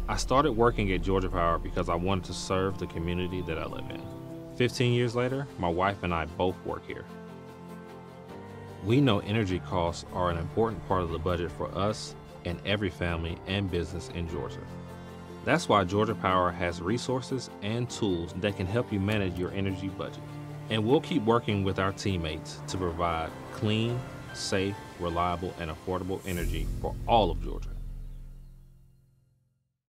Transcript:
I started working at Georgia Power because I wanted to serve the community that I live in. 15 years later, my wife and I both work here. We know energy costs are an important part of the budget for us and every family and business in Georgia. That's why Georgia Power has resources and tools that can help you manage your energy budget. And we'll keep working with our teammates to provide clean, safe, reliable, and affordable energy for all of Georgia.